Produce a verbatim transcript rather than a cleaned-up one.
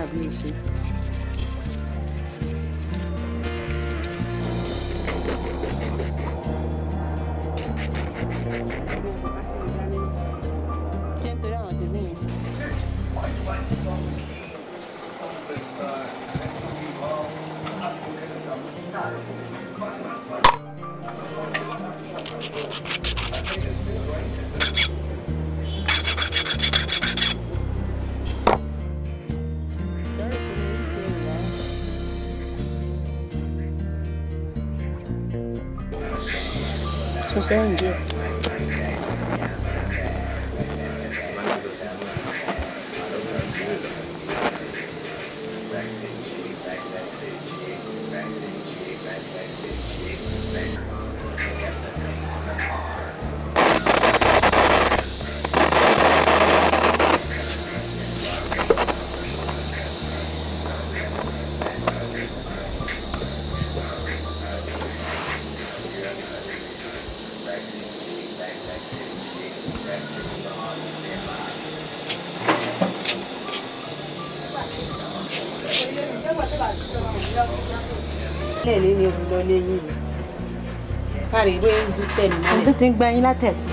àbí ìṣe. Ṣé nítorí àwọn tèmi yẹn? Sún díẹ̀. Lẹ́ẹ̀lẹ́ ni òun lọ léyìn. Kárí ìwé ń dúpẹ́ nínú. Àwọn tó ti ń gbá yín látẹ̀kùn.